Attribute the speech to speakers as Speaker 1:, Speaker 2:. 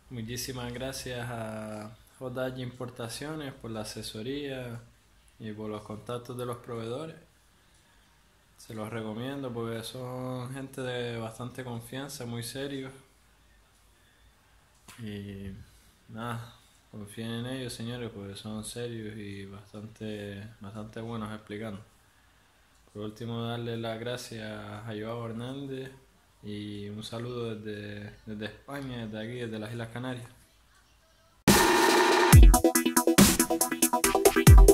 Speaker 1: Muchísimas gracias a JH Importaciones por la asesoría y por los contactos de los proveedores. Se los recomiendo porque son gente de bastante confianza, muy serios. Y nada, confíen en ellos, señores, porque son serios y bastante buenos explicando. Por último, darle las gracias a Joao Hernández y un saludo desde España, desde aquí, desde las Islas Canarias.